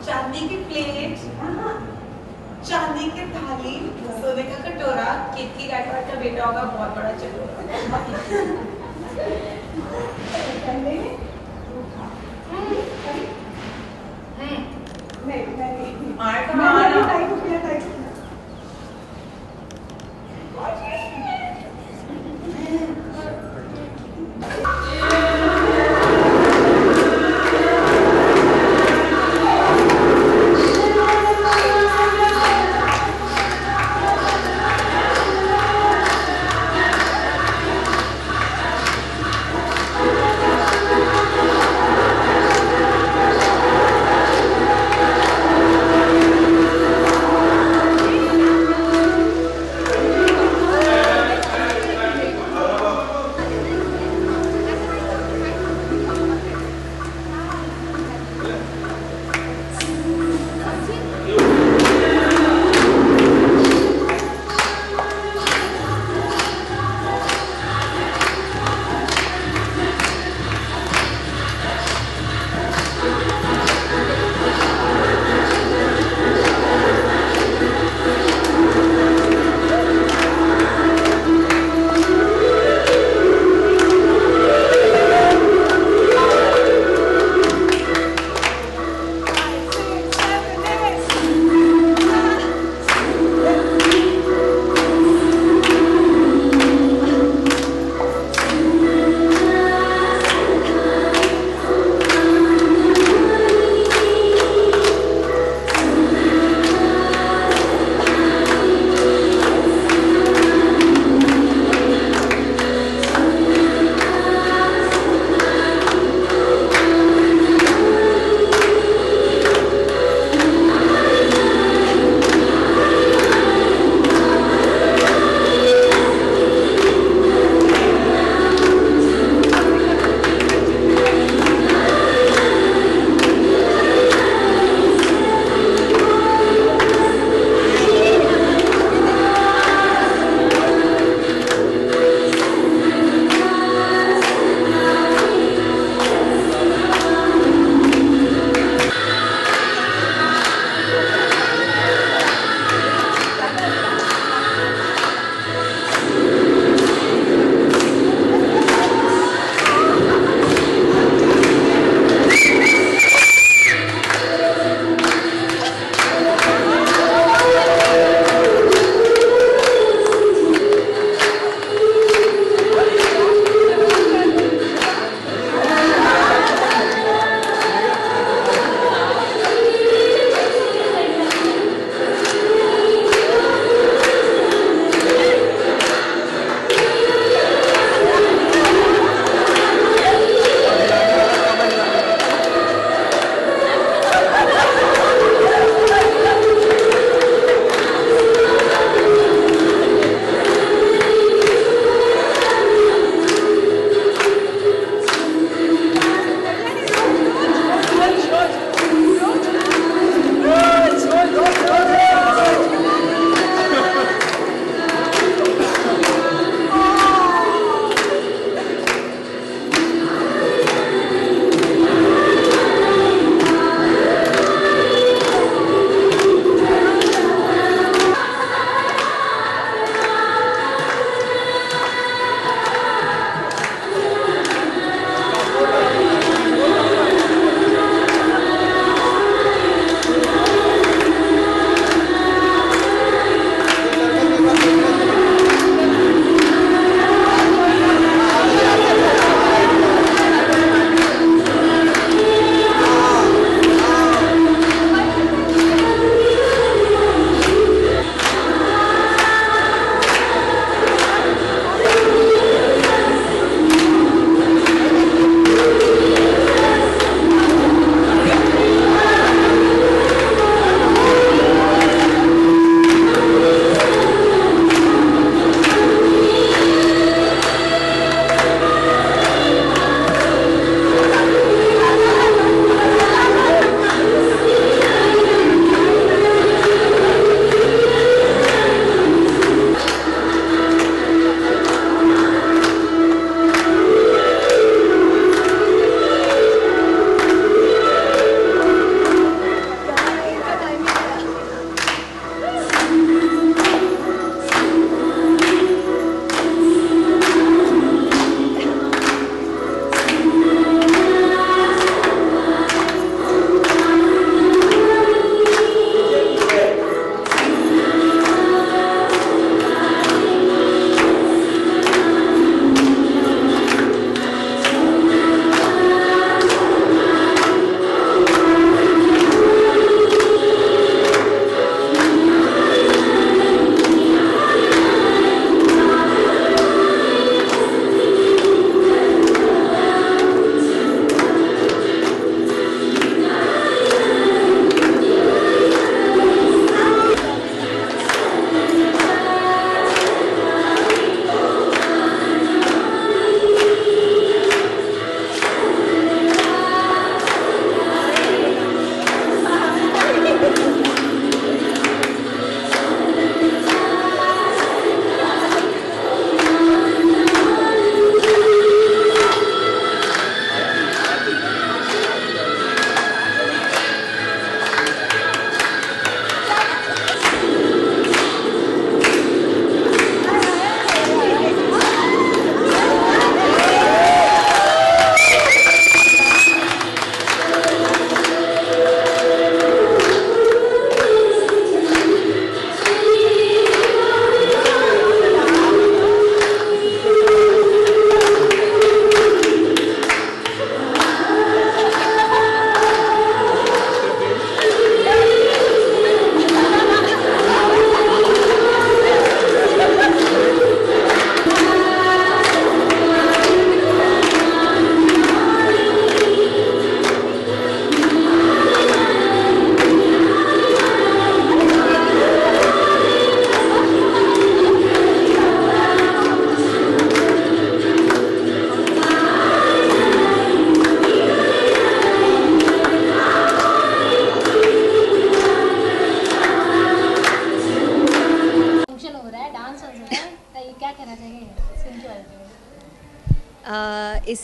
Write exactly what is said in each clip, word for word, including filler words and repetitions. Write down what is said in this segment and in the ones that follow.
चांदी की प्लेट, चांदी की थाली, सोने का कटोरा, केतकी गायकवाड़ का बेटा होगा बहुत बड़ा चटोरा।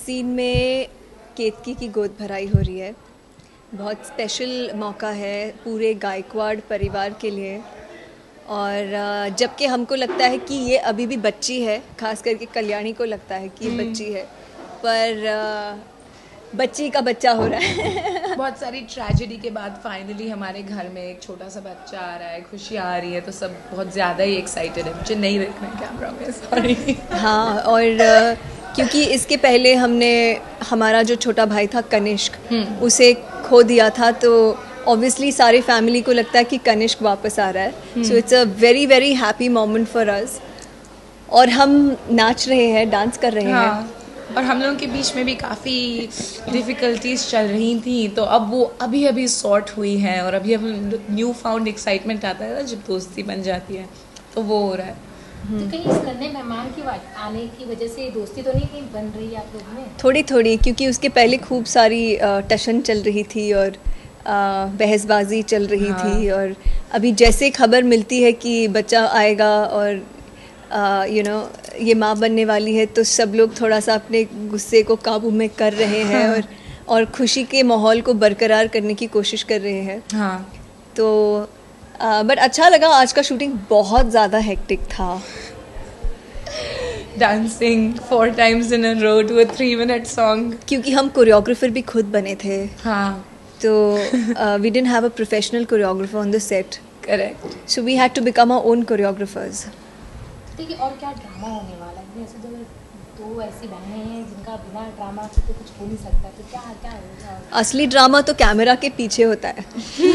सीन में केतकी की गोद भराई हो रही है। बहुत स्पेशल मौका है पूरे गायकवाड़ परिवार के लिए, और जबकि हमको लगता है कि ये अभी भी बच्ची है, खास करके कल्याणी को लगता है कि ये बच्ची है, पर बच्ची का बच्चा हो रहा है। बहुत सारी ट्रेजेडी के बाद फाइनली हमारे घर में एक छोटा सा बच्चा आ रहा है, खुशी आ रही है, तो सब बहुत ज़्यादा ही एक्साइटेड है। मुझे नहीं देखना है कैमरा में, सॉरी। हाँ, और क्योंकि इसके पहले हमने हमारा जो छोटा भाई था कनिष्क, उसे खो दिया था, तो ऑब्वियसली सारे फैमिली को लगता है कि कनिष्क वापस आ रहा है। So it's a very very happy moment for us, और हम नाच रहे हैं, डांस कर रहे हाँ, हैं। और हम लोगों के बीच में भी काफ़ी डिफ़िकल्टीज चल रही थी, तो अब वो अभी अभी सॉर्ट हुई हैं, और अभी अब न्यू फाउंड एक्साइटमेंट आता है ना जब दोस्ती बन जाती है, तो वो हो रहा है। तो कहीं इस नन्हे मेहमान की आने की वजह से दोस्ती तो नहीं कहीं बन रही है आप लोग में? थोड़ी थोड़ी, क्योंकि उसके पहले खूब सारी टशन चल रही थी और बहसबाजी चल रही हाँ। थी, और अभी जैसे खबर मिलती है कि बच्चा आएगा और you uh, know you know, ये माँ बनने वाली है, तो सब लोग थोड़ा सा अपने गुस्से को काबू में कर रहे हैं हाँ। और और खुशी के माहौल को बरकरार करने की कोशिश कर रहे हैं हाँ। तो बट uh, अच्छा लगा। आज का शूटिंग बहुत ज़्यादा हेक्टिक था। Dancing four times in a row to a three minute song, क्योंकि हम कोरियोग्राफर भी खुद बने थे हाँ, तो we didn't have a professional choreographer on the set. Correct. So we had to become our own choreographers. देखिए, और क्या ड्रामा होने वाला है? ऐसे तो दो ऐसी बहनें हैं जिनका बिना ड्रामा के तो कुछ हो नहीं सकता, तो क्या क्या होगा? असली ड्रामा तो कैमरा के पीछे होता है।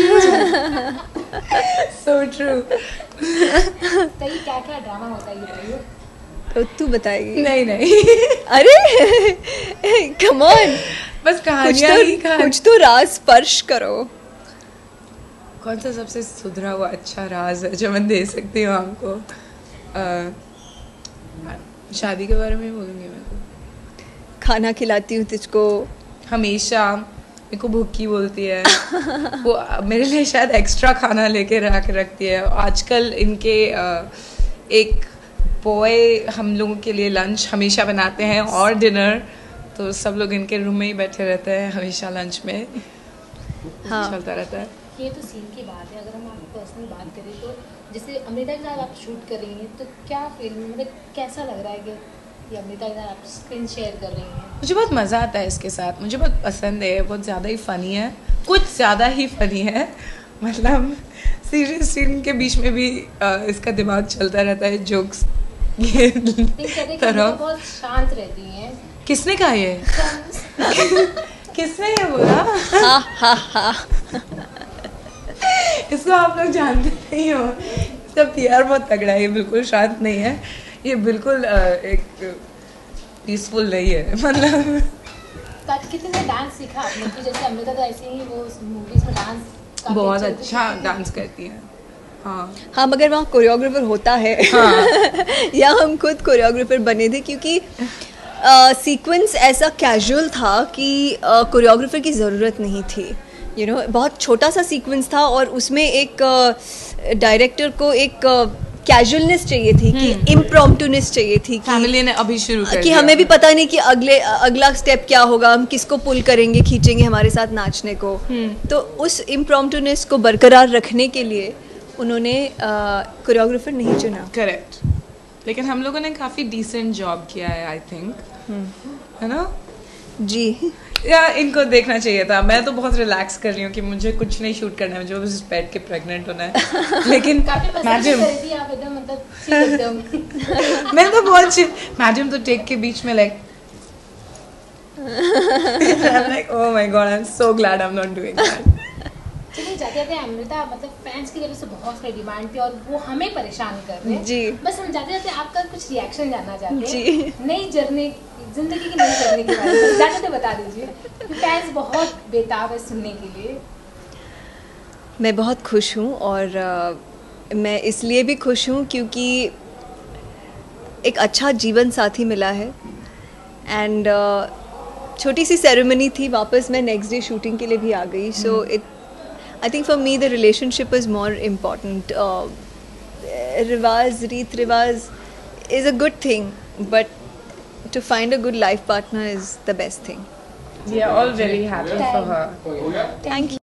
So true. तो ये क्या क्या ड्रामा होता है ये बताइए। तो तू बताएगी? नहीं नहीं अरे कम ऑन, बस कहानियाँ ही कहानी। कुछ तो राज स्पर्श करो। कौन सा सबसे सुधरा हुआ अच्छा राज है जो मैं दे सकती हूँ आपको? Uh, शादी के बारे में बोलूँगी मैं तो। खाना खिलाती हूँ तुझको हमेशा, मेरे को भूखी बोलती है। वो मेरे लिए शायद एक्स्ट्रा खाना लेके रख रखती है। आजकल इनके uh, एक बॉय हम लोगों के लिए लंच हमेशा बनाते हैं और डिनर, तो सब लोग इनके रूम में ही बैठे रहते हैं हमेशा लंच में। हाँ, चलता रहता है। ये तो सीन की बात है। अगर हम आप पर्सनल बात करें तो जैसे अमृता के साथ आप शूट कर रही हैं, तो क्या फील मतलब कैसा लग रहा है कि ये अमृता के साथ आप स्क्रीन शेयर कर रही हैं? मुझे बहुत मज़ा आता है इसके साथ, मुझे बहुत पसंद है, बहुत ज़्यादा ही फ़नी है, कुछ ज़्यादा ही फ़नी है। मतलब सीरियस सीन के बीच में भी आ, इसका दिमाग चलता रहता है, जोक्स ये तरह। बहुत शांत रहती हैं। किसने कहा ये? किसने ये बोला? हा हा हा। इसको आप लोग जानते नहीं हो, इसका पीआर बहुत तगड़ा है। ये बिल्कुल शांत नहीं है, ये बिल्कुल एक पीसफुल नहीं है। मतलब कितने डांस सीखा आपने? कि जैसे अमृता तो ऐसे ही वो मूवीज में डांस बहुत अच्छा डांस करती है। हाँ हाँ, मगर वहाँ कोरियोग्राफर होता है। हाँ। या हम खुद कोरियोग्राफर बने थे, क्योंकि सीक्वेंस uh, ऐसा कैजुअल था कि कोरियोग्राफर uh, की ज़रूरत नहीं थी। यू you नो know, बहुत छोटा सा सीक्वेंस था, और उसमें एक डायरेक्टर uh, को एक कैजुअलनेस uh, चाहिए थी, कि इम्प्रॉम्प्टूनेस चाहिए थी, फैमिली ने अभी शुरू कर कि हमें भी पता नहीं कि अगले अगला स्टेप क्या होगा, हम किसको पुल करेंगे, खींचेंगे हमारे साथ नाचने को। तो उस इम्प्रॉम्प्टूनेस को बरकरार रखने के लिए उन्होंने कोरियोग्राफर uh, नहीं चुना। करेक्ट। लेकिन हम लोगों ने काफ़ी डिसेंट जॉब किया है, आई थिंक, है ना जी? या इनको देखना चाहिए था। मैं तो बहुत रिलैक्स कर रही हूँ कि मुझे कुछ नहीं शूट करना है, मुझे बस बैठ के प्रेग्नेंट होना है। लेकिन मैडम मैं तो बहुत मैडम तो टेक के बीच में like like oh my God, I am so glad I am not doing that. चलिए, जाते जाते अमृता, मतलब फैंस की तरफ से बहुत सारी डिमांड थी और वो हमें परेशान कर रहे हैं जी। बस हम जाते जाते आपका कुछ रिएक्शन जानना चाहते हैं जी। नई जर्नी, जिंदगी की नई जर्नी के बारे में जाते जाते बता दीजिए। फैंस बहुत बेताब है सुनने के लिए। मैं बहुत खुश हूँ, और uh, मैं इसलिए भी खुश हूँ क्योंकि एक अच्छा जीवन साथी मिला है। एंड uh, छोटी सी सेरेमनी थी, वापस मैं नेक्स्ट डे शूटिंग के लिए भी आ गई। So it I think for me the relationship is more important. Uh, रिवाज रीत रिवाज is a good thing, but to find a good life partner is the best thing. We are all very happy for her. Thank you.